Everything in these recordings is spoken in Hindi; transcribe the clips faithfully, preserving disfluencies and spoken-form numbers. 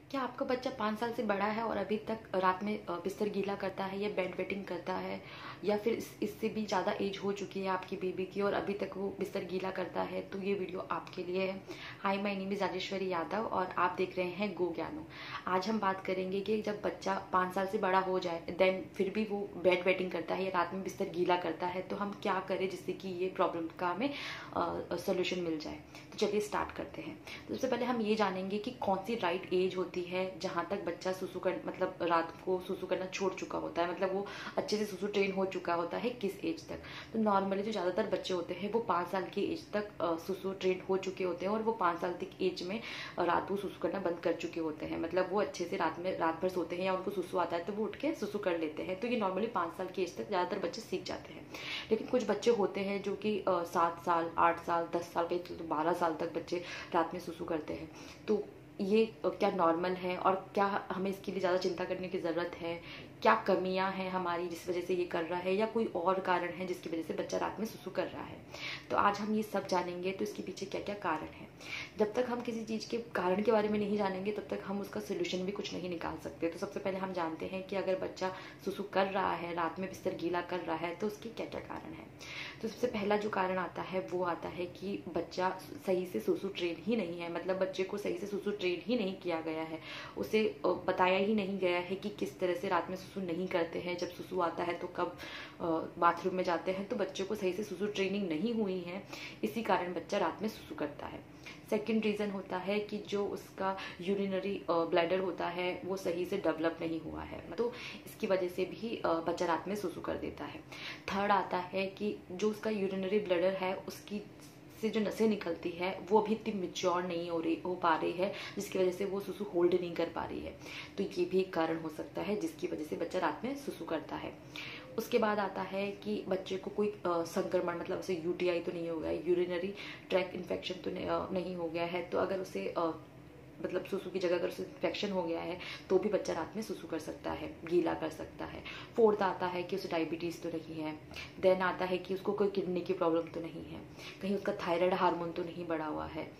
क्या आपका बच्चा पाँच साल से बड़ा है और अभी तक रात में अ, बिस्तर गीला करता है या बेड वेटिंग करता है, या फिर इस इससे भी ज़्यादा एज हो चुकी है आपकी बेबी की और अभी तक वो बिस्तर गीला करता है, तो ये वीडियो आपके लिए है। Hi, my name is Rajeshwari Yadav और आप देख रहे हैं गो ज्ञानो। आज हम बात करेंगे कि जब बच्चा पाँच साल से बड़ा हो जाए देन फिर भी वो बेड वेटिंग करता है या रात में बिस्तर गीला करता है, तो हम क्या करें जिससे कि ये प्रॉब्लम का हमें सोल्यूशन मिल जाए। तो चलिए स्टार्ट करते हैं। तो सबसे पहले हम ये जानेंगे कि कौन सी राइट एज होती है जहाँ तक बच्चा सुसु कर मतलब रात को सुसु करना छोड़ चुका होता है, मतलब वो अच्छे से सुसु ट्रेन हो चुका होता है, किस एज तक। तो नॉर्मली जो ज़्यादातर बच्चे होते हैं वो पाँच साल की एज तक सुसु ट्रेन हो चुके होते हैं और वो पाँच साल तक एज में रात को सुसु करना बंद कर चुके होते हैं, मतलब वो अच्छे से रात में रात भर सोते हैं या उनको सुसु आता है तो वो उठ के सुसु कर लेते हैं। तो ये नॉर्मली पाँच साल की एज तक ज़्यादातर बच्चे सीख जाते हैं। लेकिन कुछ बच्चे होते हैं जो कि सात साल आठ साल दस साल के तो बारह साल तक बच्चे रात में सुसु करते हैं। तो ये क्या नॉर्मल है और क्या हमें इसके लिए ज़्यादा चिंता करने की ज़रूरत है, क्या कमियां हैं हमारी जिस वजह से ये कर रहा है, या कोई और कारण है जिसकी वजह से बच्चा रात में सुसु कर रहा है। तो आज हम ये सब जानेंगे। तो इसके पीछे क्या क्या कारण है। जब तक हम किसी चीज़ के कारण के बारे में नहीं जानेंगे तब तक हम उसका सोल्यूशन भी कुछ नहीं निकाल सकते। तो सबसे पहले हम जानते हैं कि अगर बच्चा सुसु कर रहा है, रात में बिस्तर गीला कर रहा है, तो उसके क्या क्या कारण है। तो सबसे पहला जो कारण आता है वो आता है कि बच्चा सही से सुसु ट्रेन ही नहीं है, मतलब बच्चे को सही से सुसु ट्रेन ही नहीं किया गया है, उसे बताया ही नहीं गया है कि किस तरह से रात में सुसु नहीं करते हैं, जब सुसु आता है तो कब बाथरूम में जाते हैं। तो बच्चे को सही से सुसु ट्रेनिंग नहीं हुई है, इसी कारण बच्चा रात में सुसु करता है। सेकेंड रीज़न होता है कि जो उसका यूरिनरी ब्लैडर होता है वो सही से डेवलप नहीं हुआ है, तो इसकी वजह से भी बच्चा रात में सुसु कर देता है। थर्ड आता है कि जो उसका यूरिनरी ब्लैडर है उसकी से जो नसें निकलती है वो अभी इतनी मेच्योर नहीं हो रही हो पा रही है, जिसकी वजह से वो सुसु होल्ड नहीं कर पा रही है। तो ये भी एक कारण हो सकता है जिसकी वजह से बच्चा रात में सुसु करता है। उसके बाद आता है कि बच्चे को कोई संक्रमण, मतलब उसे यूटीआई तो नहीं हो गया, यूरिनरी ट्रैक इन्फेक्शन तो नहीं हो गया है। तो अगर उसे मतलब सुसु की जगह अगर उसे इन्फेक्शन हो गया है तो भी बच्चा रात में सुसु कर सकता है, गीला कर सकता है। फोर्थ आता है कि उसे डायबिटीज़ तो नहीं है। देन आता है कि उसको कोई किडनी की प्रॉब्लम तो नहीं है, कहीं उसका थायराइड हार्मोन तो नहीं बढ़ा हुआ है,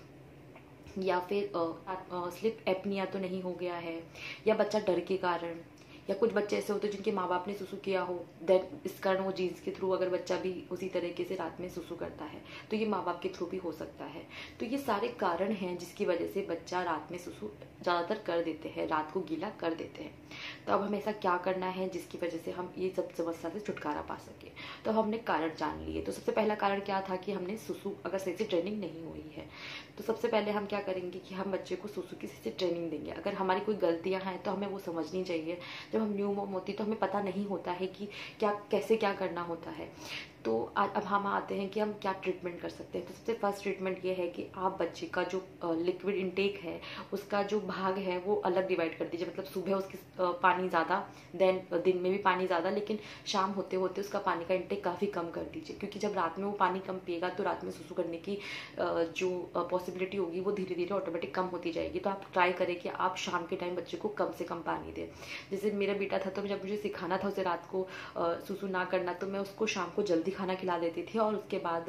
या फिर स्लिप एपनिया तो नहीं हो गया है, या बच्चा डर के कारण, या कुछ बच्चे ऐसे होते हैं जिनके माँ बाप ने सुसु किया हो, देन इस कारण वो जीन्स के थ्रू अगर बच्चा भी उसी तरीके से रात में सुसु करता है तो ये माँ बाप के थ्रू भी हो सकता है। तो ये सारे कारण हैं जिसकी वजह से बच्चा रात में सुसु ज़्यादातर कर देते हैं, रात को गीला कर देते हैं। तो अब हमें ऐसा क्या करना है जिसकी वजह से हम ये सब समस्या से छुटकारा पा सके। तो अब हमने कारण जान लिए। तो सबसे पहला कारण क्या था कि हमने सुसु अगर सही से ट्रेनिंग नहीं हुई है, तो सबसे पहले हम क्या करेंगे कि हम बच्चे को सुसु की सही से ट्रेनिंग देंगे। अगर हमारी कोई गलतियाँ हैं तो हमें वो समझनी चाहिए। जब हम न्यू मॉम होती तो हमें पता नहीं होता है कि क्या कैसे क्या करना होता है। तो अब हम आते हैं कि हम क्या ट्रीटमेंट कर सकते हैं। तो सबसे फर्स्ट ट्रीटमेंट ये है कि आप बच्चे का जो लिक्विड इनटेक है उसका जो भाग है वो अलग डिवाइड कर दीजिए। मतलब सुबह उसकी पानी ज़्यादा, देन दिन में भी पानी ज़्यादा, लेकिन शाम होते होते उसका पानी का इनटेक काफ़ी कम कर दीजिए, क्योंकि जब रात में वो पानी कम पिएगा तो रात में सुसु करने की जो पॉसिबिलिटी होगी वो धीरे धीरे ऑटोमेटिक कम होती जाएगी। तो आप ट्राई करें कि आप शाम के टाइम बच्चे को कम से कम पानी दें। जैसे मेरा बेटा था तो जब मुझे सिखाना था उसे रात को सुसु ना करना, तो मैं उसको शाम को जल्दी खाना खिला देती थी और उसके बाद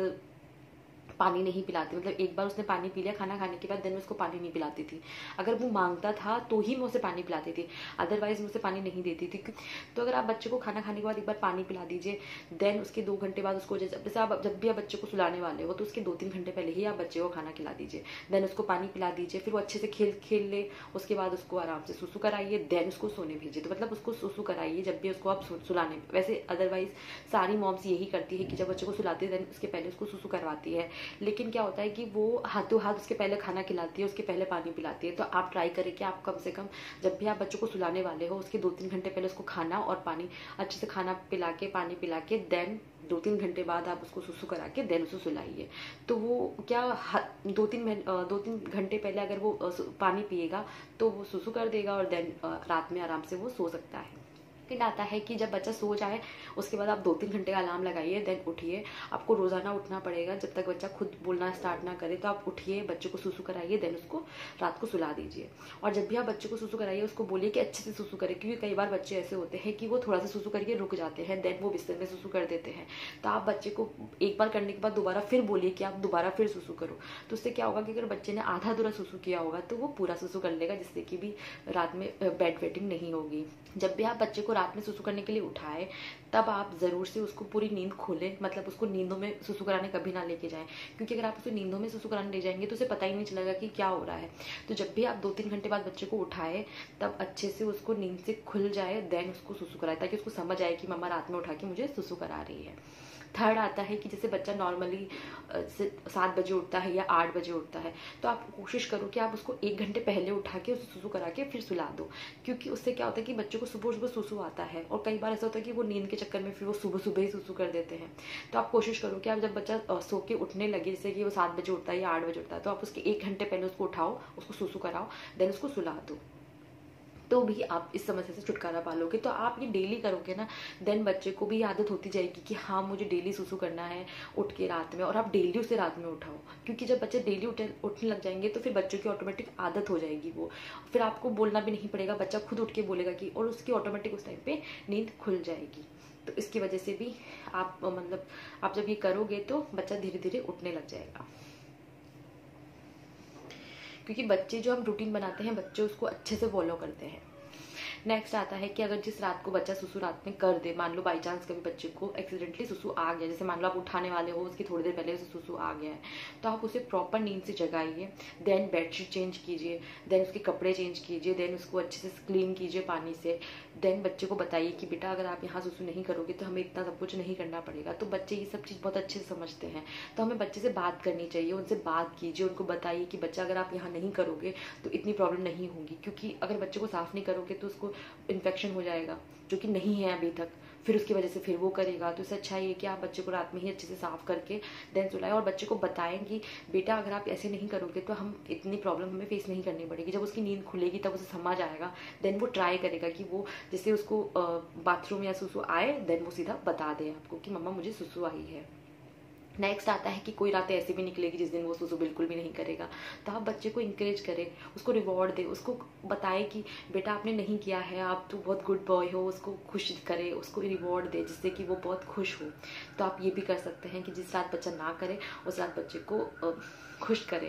पानी नहीं पिलाती। मतलब एक बार उसने पानी पी लिया खाना खाने के बाद, देन मैं उसको पानी नहीं पिलाती थी। अगर वो मांगता था तो ही मैं उसे पानी पिलाती थी, अदरवाइज मैं उसे पानी नहीं देती थी। तो अगर आप बच्चे को खाना खाने के बाद एक बार पानी पिला दीजिए, देन उसके दो घंटे बाद उसको, जैसे आप जब भी आप बच्चे को सुलाने वाले हो तो उसके दो तीन घंटे पहले ही आप बच्चे को खाना खिला दीजिए, देन उसको पानी पिला दीजिए, फिर वो अच्छे से खेल खेल ले, उसके बाद उसको आराम से सुसु कराइए, देन उसको सोने भेजिए। तो मतलब उसको सुसु कराइए जब भी उसको आप सुलाने। वैसे अदरवाइज सारी मॉम्स यही करती है कि जब बच्चे को सुलाती है देन उसके पहले उसको सुसु करवाती है, लेकिन क्या होता है कि वो हाथों हाथ उसके पहले खाना खिलाती है, उसके पहले पानी पिलाती है। तो आप ट्राई करें कि आप कम से कम जब भी आप बच्चों को सुलाने वाले हो उसके दो तीन घंटे पहले उसको खाना और पानी अच्छे से खाना पिला के, पानी पिला के, देन दो तीन घंटे बाद आप उसको सुसु करा के देन उसे सुलाइए। तो वो क्या दो तीन दो तीन घंटे पहले अगर वो पानी पिएगा तो वो सुसु कर देगा और देन रात में आराम से वो सो सकता है। सेकंड आता है कि जब बच्चा सो जाए उसके बाद आप दो तीन घंटे का अलार्म लगाइए, देन उठिए। आपको रोजाना उठना पड़ेगा जब तक बच्चा खुद बोलना स्टार्ट ना करे। तो आप उठिए, बच्चे को सुसु कराइए, देन उसको रात को सुला दीजिए। और जब भी आप बच्चे को सुसु कराइए उसको बोलिए कि अच्छे से सुसु करे, क्योंकि कई बार बच्चे ऐसे होते हैं कि वो थोड़ा सा सुसु करके रुक जाते हैं, देन वो बिस्तर में सुसु कर देते हैं। तो आप बच्चे को एक बार करने के बाद दोबारा फिर बोलिए कि आप दोबारा फिर सुसु करो। तो उससे क्या होगा कि अगर बच्चे ने आधा अधूरा सुसु किया होगा तो वो पूरा सुसु कर लेगा, जिससे कि भी रात में बेड वेटिंग नहीं होगी। जब भी आप बच्चे को रात में सुसु करने के लिए उठाए तब आप जरूर से उसको पूरी नींद खोलें, मतलब उसको नींदों में सुसु कराने कभी ना लेके जाएं, क्योंकि अगर आप उसे नींदों में सुसु कराने ले जाएंगे तो उसे पता ही नहीं चलेगा कि क्या हो रहा है। तो जब भी आप दो तीन घंटे बाद बच्चे को उठाए तब अच्छे से उसको नींद से खुल जाए, देन उसको सुसु कराए, ताकि उसको समझ आए कि मम्मा रात में उठा के मुझे सुसु करा रही है। थर्ड आता है कि जैसे बच्चा नॉर्मली सात बजे उठता है या आठ बजे उठता है, तो आप कोशिश करो कि आप उसको एक घंटे पहले उठा के उसे सुसु करा के फिर सुला दो, क्योंकि उससे क्या होता है कि बच्चों को सुबह सुबह सुसु आता है। और कई बार ऐसा होता है कि वो नींद के चक्कर में फिर वो सुबह सुबह ही सुसु कर देते हैं। तो आप कोशिश करो कि आप जब बच्चा सो के उठने लगे, जैसे कि वो सात बजे उठता है या आठ बजे उठता है, तो आप उसके एक घंटे पहले उसको उठाओ, उसको सुसु कराओ, देन उसको सुला दो। तो भी आप इस समस्या से छुटकारा पालोगे। तो आप ये डेली करोगे ना, देन बच्चे को भी आदत होती जाएगी कि हाँ मुझे डेली सुसु करना है उठ के रात में, और आप डेली उसे रात में उठाओ, क्योंकि जब बच्चे डेली उठे उठने लग जाएंगे तो फिर बच्चों की ऑटोमेटिक आदत हो जाएगी वो, फिर आपको बोलना भी नहीं पड़ेगा, बच्चा खुद उठ के बोलेगा कि, और उसकी ऑटोमेटिक उस टाइम पे नींद खुल जाएगी। तो इसकी वजह से भी आप मतलब आप जब ये करोगे तो बच्चा धीरे धीरे उठने लग जाएगा, क्योंकि बच्चे जो हम रूटीन बनाते हैं बच्चे उसको अच्छे से फॉलो करते हैं। नेक्स्ट आता है कि अगर जिस रात को बच्चा सुसु रात में कर दे, मान लो बाई चांस कभी बच्चे को एक्सीडेंटली सुसु आ गया, जैसे मान लो आप उठाने वाले हो, उसकी थोड़ी देर पहले उसे सुसु आ गया है, तो आप उसे प्रॉपर नींद से जगाइए, देन बेडशीट चेंज कीजिए, देन उसके कपड़े चेंज कीजिए, देन उसको अच्छे से क्लीन कीजिए पानी से, देन बच्चे को बताइए कि बेटा अगर आप यहाँ सुसु नहीं करोगे तो हमें इतना सब कुछ नहीं करना पड़ेगा। तो बच्चे ये सब चीज़ बहुत अच्छे से समझते हैं, तो हमें बच्चे से बात करनी चाहिए, उनसे बात कीजिए, उनको बताइए कि बच्चा अगर आप यहाँ नहीं करोगे तो इतनी प्रॉब्लम नहीं होगी, क्योंकि अगर बच्चे को साफ नहीं करोगे तो उसको इन्फेक्शन हो जाएगा जो कि नहीं है अभी तक, फिर उसकी वजह से फिर वो करेगा। तो इससे अच्छा ये कि आप बच्चे को रात में ही अच्छे से साफ करके देन सुलाएं, और बच्चे को बताएं कि बेटा अगर आप ऐसे नहीं करोगे तो हम इतनी प्रॉब्लम हमें फेस नहीं करनी पड़ेगी। जब उसकी नींद खुलेगी तब उसे समझ आएगा, देन वो ट्राई करेगा कि वो जैसे उसको बाथरूम या सुसु आए देन वो सीधा बता दे आपको कि मम्मा मुझे सुसु आई है। नेक्स्ट आता है कि कोई रातें ऐसी भी निकलेगी जिस दिन वो सुसु बिल्कुल भी नहीं करेगा, तो आप बच्चे को इंकरेज करें, उसको रिवॉर्ड दे, उसको बताए कि बेटा आपने नहीं किया है, आप तो बहुत गुड बॉय हो, उसको खुश करे, उसको रिवॉर्ड दे जिससे कि वो बहुत खुश हो। तो आप ये भी कर सकते हैं कि जिस रात बच्चा ना करे उस रात बच्चे को खुश करें।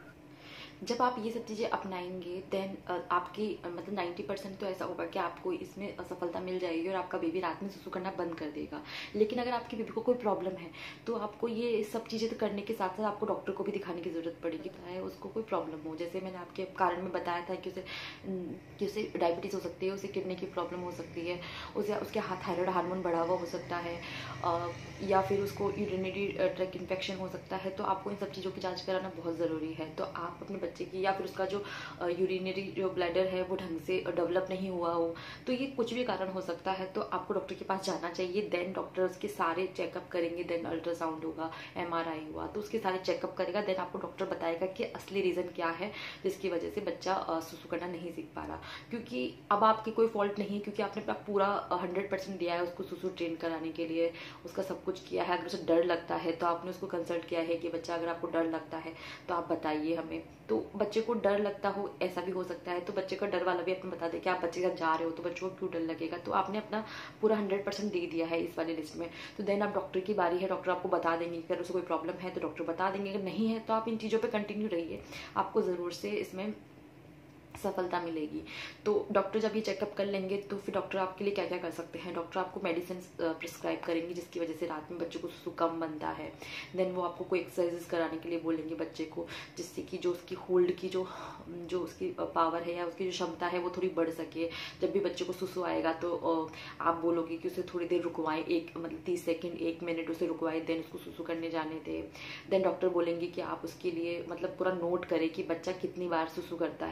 जब आप ये सब चीज़ें अपनाएंगे देन आपकी मतलब नाइन्टी परसेंट तो ऐसा होगा कि आपको इसमें सफलता मिल जाएगी और आपका बेबी रात में सुसु करना बंद कर देगा। लेकिन अगर आपके बेबी को कोई प्रॉब्लम है तो आपको ये सब चीज़ें तो करने के साथ साथ आपको डॉक्टर को भी दिखाने की ज़रूरत पड़ेगी, चाहे उसको कोई प्रॉब्लम हो। जैसे मैंने आपके कारण में बताया था कि उसे कि उसे डायबिटीज़ हो सकती है, उसे किडनी की प्रॉब्लम हो सकती है, उसे उसके हाथ थायराइड हार्मोन बढ़ा हुआ हो सकता है, या फिर उसको यूरिनरी ट्रैक्ट इन्फेक्शन हो सकता है। तो आपको इन सब चीज़ों की जाँच कराना बहुत ज़रूरी है। तो आप अपने बच्चे की, या फिर उसका जो यूरिनरी जो ब्लैडर है वो ढंग से डेवलप नहीं हुआ हो, तो ये कुछ भी कारण हो सकता है, तो आपको डॉक्टर के पास जाना चाहिए। देन डॉक्टर उसके सारे चेकअप करेंगे, देन अल्ट्रासाउंड होगा, एमआरआई हुआ, तो उसके सारे चेकअप करेगा, देन आपको डॉक्टर बताएगा कि असली रीज़न क्या है जिसकी वजह से बच्चा सुसु करना नहीं सीख पा रहा। क्योंकि अब आपकी कोई फॉल्ट नहीं है, क्योंकि आपने अपना पूरा हंड्रेड परसेंट दिया है उसको सुसु ट्रेन कराने के लिए, उसका सब कुछ किया है। अगर उसे डर लगता है तो आपने उसको कंसल्ट किया है कि बच्चा अगर आपको डर लगता है तो आप बताइए हमें। तो बच्चे को डर लगता हो ऐसा भी हो सकता है, तो बच्चे का डर वाला भी आपने बता दें कि आप बच्चे के साथ जा रहे हो तो बच्चों को क्यों डर लगेगा। तो आपने अपना पूरा हंड्रेड परसेंट दे दिया है इस वाली लिस्ट में। तो देन आप डॉक्टर की बारी है, डॉक्टर आपको बता देंगे, अगर उसे कोई प्रॉब्लम है तो डॉक्टर बता देंगे, अगर नहीं है तो आप इन चीज़ों पर कंटिन्यू रहिए, आपको ज़रूर से इसमें सफलता मिलेगी। तो डॉक्टर जब ये चेकअप कर लेंगे तो फिर डॉक्टर आपके लिए क्या क्या कर सकते हैं, डॉक्टर आपको मेडिसिन प्रिस्क्राइब करेंगे जिसकी वजह से रात में बच्चों को सुसु कम बनता है। देन वो आपको कोई एक्सरसाइजेस कराने के लिए बोलेंगे बच्चे को, जिससे कि जो उसकी होल्ड की जो जो उसकी पावर है या उसकी जो क्षमता है वो थोड़ी बढ़ सके। जब भी बच्चे को सुसु आएगा तो आप बोलोगे कि उसे थोड़ी देर रुकवाएं, एक मतलब तीस सेकेंड एक मिनट उसे रुकवाएं, देन उसको सुसु करने जाने दें। देन डॉक्टर बोलेंगे कि आप उसके लिए मतलब पूरा नोट करें कि बच्चा कितनी बार सुसु करता है,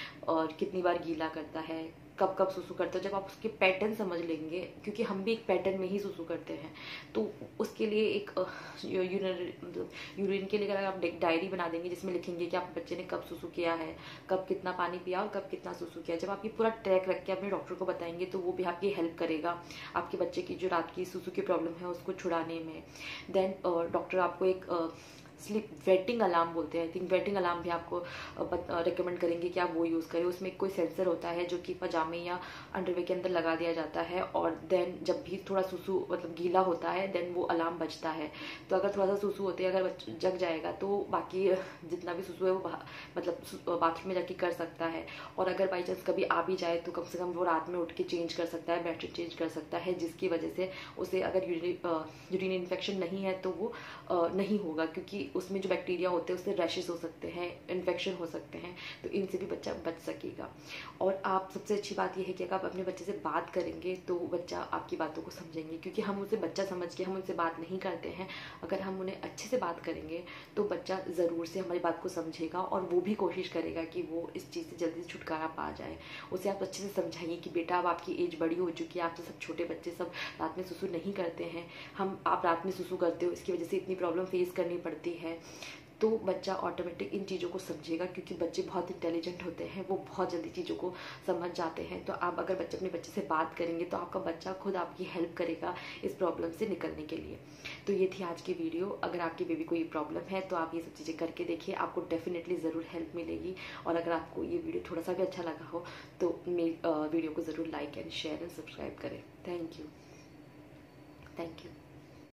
और कितनी बार गीला करता है, कब कब सुसु करता है। जब आप उसके पैटर्न समझ लेंगे, क्योंकि हम भी एक पैटर्न में ही सुसु करते हैं, तो उसके लिए एक यूरिन मतलब यूरिन के लिए अगर आप डायरी बना देंगे जिसमें लिखेंगे कि आप बच्चे ने कब सुसु किया है, कब कितना पानी पिया और कब कितना सुसु किया, जब आप ये पूरा ट्रैक रख के अपने डॉक्टर को बताएंगे तो वो भी आपकी हेल्प करेगा आपके बच्चे की जो रात की सुसु की प्रॉब्लम है उसको छुड़ाने में। देन डॉक्टर आपको एक स्लीप वेटिंग अलार्म बोलते हैं, आई थिंक वेटिंग अलार्म भी आपको रिकमेंड करेंगे कि आप वो यूज़ करें। उसमें कोई सेंसर होता है जो कि पजामे या अंडरवेयर के अंदर लगा दिया जाता है, और देन जब भी थोड़ा सुसु मतलब गीला होता है देन वो अलार्म बजता है। तो अगर थोड़ा सा सुसु होते है, अगर बच्चा जग जाएगा तो बाकी जितना भी सुसु है वो मतलब बाथरूम में जाके कर सकता है। और अगर बाई चांस कभी आ भी जाए तो कम से कम वो रात में उठ के चेंज कर सकता है, बेडशीट चेंज कर सकता है, जिसकी वजह से उसे अगर यूरिन इन्फेक्शन नहीं है तो वो नहीं होगा, क्योंकि उसमें जो बैक्टीरिया होते हैं उससे रैशेस हो सकते हैं, इन्फेक्शन हो सकते हैं, तो इनसे भी बच्चा बच सकेगा। और आप सबसे अच्छी बात यह है कि अगर आप अपने बच्चे से बात करेंगे तो बच्चा आपकी बातों को समझेंगे, क्योंकि हम उसे बच्चा समझ के हम उनसे बात नहीं करते हैं। अगर हम उन्हें अच्छे से बात करेंगे तो बच्चा ज़रूर से हमारी बात को समझेगा और वो भी कोशिश करेगा कि वो इस चीज़ से जल्दी से छुटकारा पा जाए। उसे आप अच्छे से समझाइए कि बेटा अब आपकी एज बड़ी हो चुकी है, आपसे सब छोटे बच्चे सब रात में सुसु नहीं करते हैं, हम आप रात में सुसु करते हो, इसकी वजह से इतनी प्रॉब्लम फेस करनी पड़ती है। तो बच्चा ऑटोमेटिक इन चीज़ों को समझेगा, क्योंकि बच्चे बहुत इंटेलिजेंट होते हैं, वो बहुत जल्दी चीज़ों को समझ जाते हैं। तो आप अगर बच्चे अपने बच्चे से बात करेंगे तो आपका बच्चा खुद आपकी हेल्प करेगा इस प्रॉब्लम से निकलने के लिए। तो ये थी आज की वीडियो। अगर आपकी बेबी को ये प्रॉब्लम है तो आप ये सब चीज़ें करके देखिए, आपको डेफिनेटली ज़रूर हेल्प मिलेगी। और अगर आपको ये वीडियो थोड़ा सा भी अच्छा लगा हो तो मेरी वीडियो को ज़रूर like and share and subscribe करें। Thank you thank you.